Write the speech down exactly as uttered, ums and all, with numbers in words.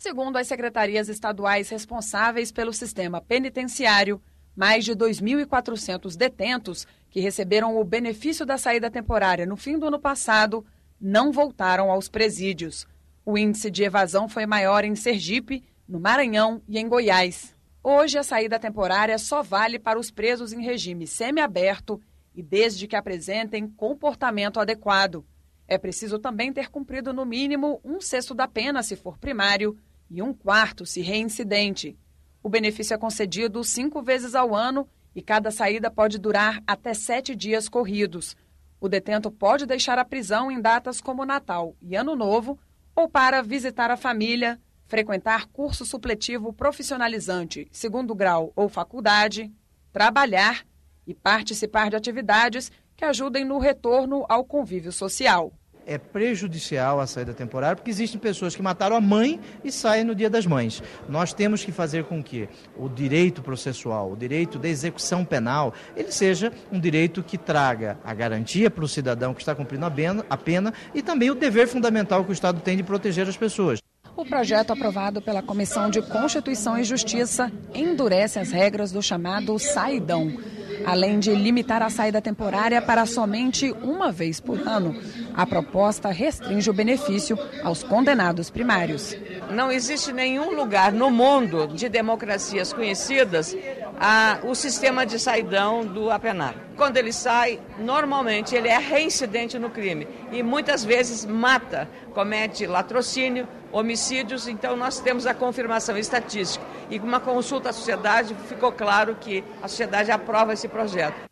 Segundo as secretarias estaduais responsáveis pelo sistema penitenciário, mais de dois mil e quatrocentos detentos que receberam o benefício da saída temporária no fim do ano passado não voltaram aos presídios. O índice de evasão foi maior em Sergipe, no Maranhão e em Goiás. Hoje, a saída temporária só vale para os presos em regime semiaberto e desde que apresentem comportamento adequado. É preciso também ter cumprido no mínimo um sexto da pena se for primário e um quarto se reincidente. O benefício é concedido cinco vezes ao ano e cada saída pode durar até sete dias corridos. O detento pode deixar a prisão em datas como Natal e Ano Novo ou para visitar a família, frequentar curso supletivo profissionalizante, segundo grau ou faculdade, trabalhar e participar de atividades que ajudem no retorno ao convívio social. É prejudicial a saída temporária porque existem pessoas que mataram a mãe e saem no Dia das Mães. Nós temos que fazer com que o direito processual, o direito da execução penal, ele seja um direito que traga a garantia para o cidadão que está cumprindo a pena e também o dever fundamental que o Estado tem de proteger as pessoas. O projeto aprovado pela Comissão de Constituição e Justiça endurece as regras do chamado saidão. Além de limitar a saída temporária para somente uma vez por ano, a proposta restringe o benefício aos condenados primários. Não existe nenhum lugar no mundo de democracias conhecidas a, o sistema de saidão do apenado. Quando ele sai, normalmente ele é reincidente no crime e muitas vezes mata, comete latrocínio, homicídios. Então nós temos a confirmação estatística e com uma consulta à sociedade ficou claro que a sociedade aprova esse projeto.